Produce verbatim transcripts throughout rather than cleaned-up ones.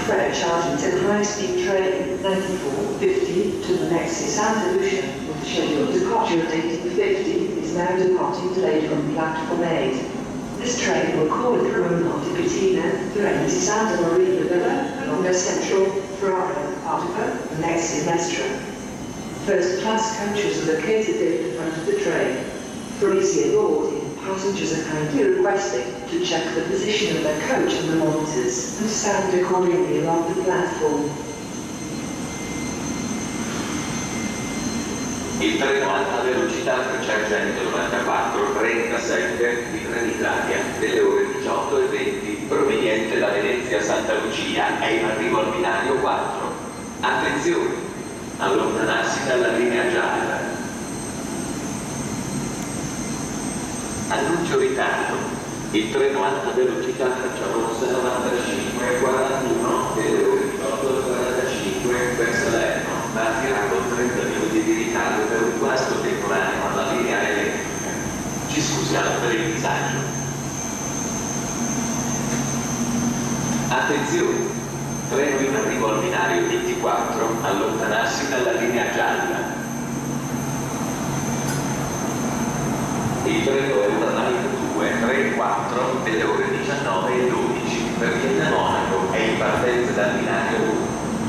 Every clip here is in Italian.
Freight Argentine high-speed train ninety-four fifty to the Mexi Santa Lucia with scheduled departure at eighteen fifty is now departing delayed from platform eight. This train will call at Roma di Petina, Firenze Santa Maria Villa, Longa Central, Ferrara, Artico, and Mexi Mestra. First class coaches are located in the front of the train. For easier boarding, passengers are kindly requested to check the position of their coach on the monitors and stand accordingly along the platform. Il treno a alta velocità trecentonovantaquattro trentasette di Trenitalia delle ore diciotto e venti proveniente da Venezia Santa Lucia è in arrivo al binario quattro. Attenzione! Allontanarsi dalla linea gialla. Annuncio ritardo. Il treno a alta velocità Frecciarossa novantacinque quarantuno delle ore diciotto e quarantacinque per Salerno partirà con trenta minuti di ritardo per un guasto temporaneo alla linea elettrica. Ci scusiamo per il disagio. Attenzione! Treno in arrivo al binario ventiquattro, allontanarsi dalla linea gialla. Il treno è una Line due tre quattro delle ore diciannove e dodici per Vienna Monaco è in partenza dal binario uno.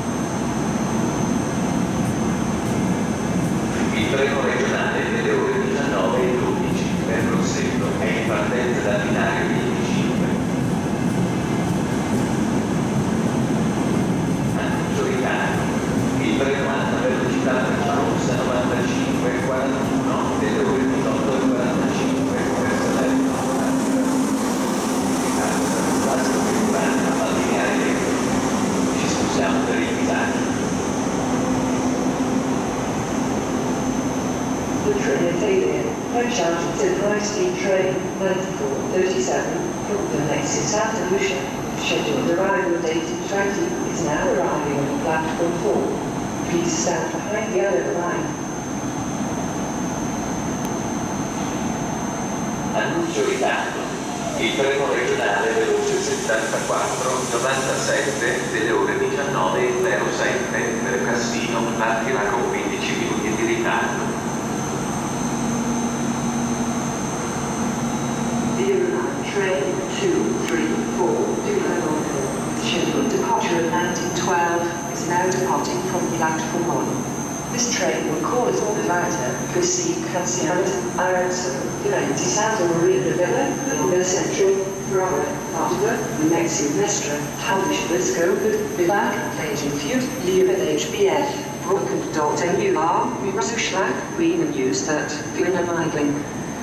Il treno regionale delle ore diciannove e dodici per Grosseto è in partenza dal binario venticinque. Annuncio ritardo. Il treno alta velocità Frecciarossa novantacinque quarantuno delle ore diciotto e quarantacinque per Salerno. Guasto temporaneo alla linea elettrica. Ci scusiamo per il disagio. The Trinitalia, French Argentine high-speed train ninety-four thirty-seven from the Mexi Santa Lucia, scheduled arrival date twenty, is now arriving on platform four. Please stand behind the other line. Annuncio ritardo. Il treno regionale veloce settantaquattro novantasette delle ore diciannove e zero sette per Cassino partirà con quindici minuti di ritardo. The overnight train two three four to Lenovo, scheduled departure at nineteen twelve, is now departing from platform one. This train will call at Orvieto, Cassi, Canziano, Arezzo, Firenze Santa Maria Villa, Longa Central, Ferrara, Artico, Mexi Mestra, Talbish Blisco, Bivac, Agent Feud, Liebet H B F, Broken Dot N U R, Sushlag, Green and Use that, Glina Meidling.